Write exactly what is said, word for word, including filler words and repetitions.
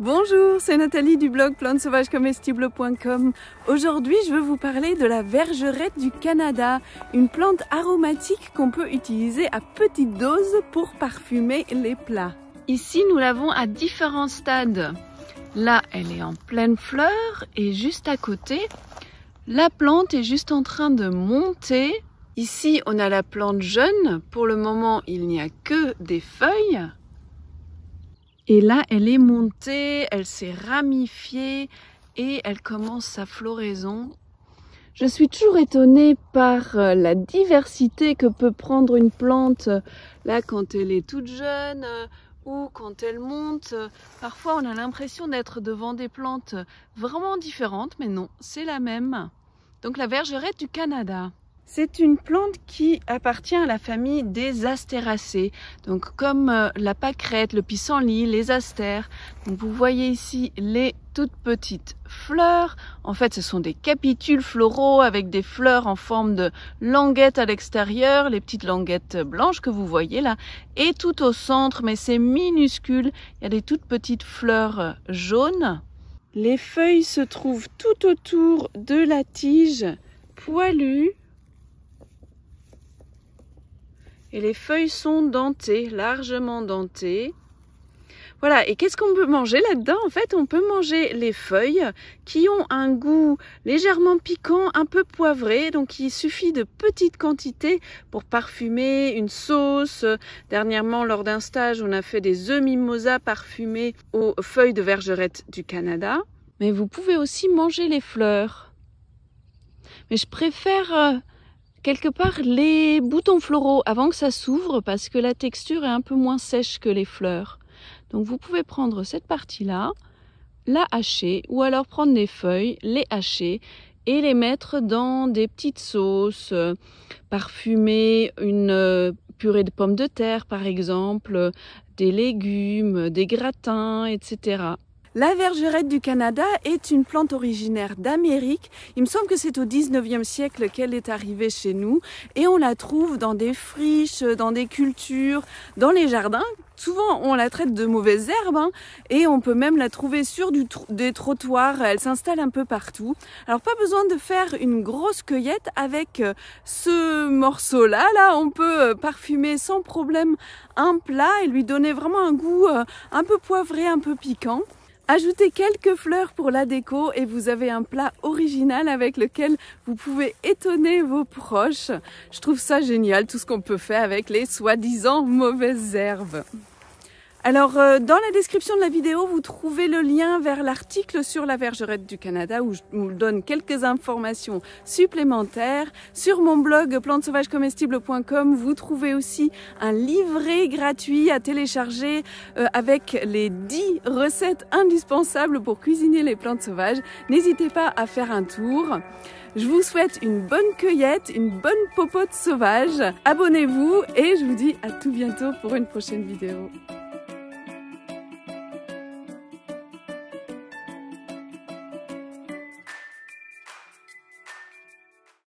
Bonjour, c'est Nathalie du blog plantes sauvages comestibles point com. Aujourd'hui, je veux vous parler de la vergerette du Canada, une plante aromatique qu'on peut utiliser à petite dose pour parfumer les plats. Ici, nous l'avons à différents stades. Là, elle est en pleine fleur et juste à côté, la plante est juste en train de monter. Ici, on a la plante jeune. Pour le moment, il n'y a que des feuilles. Et là, elle est montée, elle s'est ramifiée et elle commence sa floraison. Je suis toujours étonnée par la diversité que peut prendre une plante là quand elle est toute jeune ou quand elle monte. Parfois, on a l'impression d'être devant des plantes vraiment différentes, mais non, c'est la même. Donc la vergerette du Canada. C'est une plante qui appartient à la famille des astéracées, donc comme euh, la pâquerette, le pissenlit, les astères. Donc vous voyez ici les toutes petites fleurs. En fait, ce sont des capitules floraux avec des fleurs en forme de languettes à l'extérieur, les petites languettes blanches que vous voyez là. Et tout au centre, mais c'est minuscule, il y a des toutes petites fleurs jaunes. Les feuilles se trouvent tout autour de la tige poilue. Et les feuilles sont dentées, largement dentées. Voilà, et qu'est-ce qu'on peut manger là-dedans? En fait, on peut manger les feuilles qui ont un goût légèrement piquant, un peu poivré. Donc, il suffit de petites quantités pour parfumer une sauce. Dernièrement, lors d'un stage, on a fait des œufs mimosa parfumés aux feuilles de vergerette du Canada. Mais vous pouvez aussi manger les fleurs. Mais je préfère... Euh, quelque part les boutons floraux avant que ça s'ouvre parce que la texture est un peu moins sèche que les fleurs. Donc vous pouvez prendre cette partie-là, la hacher ou alors prendre les feuilles, les hacher et les mettre dans des petites sauces, euh, parfumer une euh, purée de pommes de terre par exemple, des légumes, des gratins, et cetera. La vergerette du Canada est une plante originaire d'Amérique. Il me semble que c'est au dix-neuvième siècle qu'elle est arrivée chez nous et on la trouve dans des friches, dans des cultures, dans les jardins. Souvent, on la traite de mauvaises herbes hein, et on peut même la trouver sur du tr- des trottoirs. Elle s'installe un peu partout. Alors, pas besoin de faire une grosse cueillette avec euh, ce morceau-là. Là, on peut euh, parfumer sans problème un plat et lui donner vraiment un goût euh, un peu poivré, un peu piquant. Ajoutez quelques fleurs pour la déco et vous avez un plat original avec lequel vous pouvez étonner vos proches. Je trouve ça génial, tout ce qu'on peut faire avec les soi-disant mauvaises herbes. Alors, euh, dans la description de la vidéo, vous trouvez le lien vers l'article sur la vergerette du Canada où je vous donne quelques informations supplémentaires. Sur mon blog plantes sauvages comestibles point com, vous trouvez aussi un livret gratuit à télécharger euh, avec les dix recettes indispensables pour cuisiner les plantes sauvages. n'hésitez pas à faire un tour. Je vous souhaite une bonne cueillette, une bonne popote sauvage. Abonnez-vous et je vous dis à tout bientôt pour une prochaine vidéo.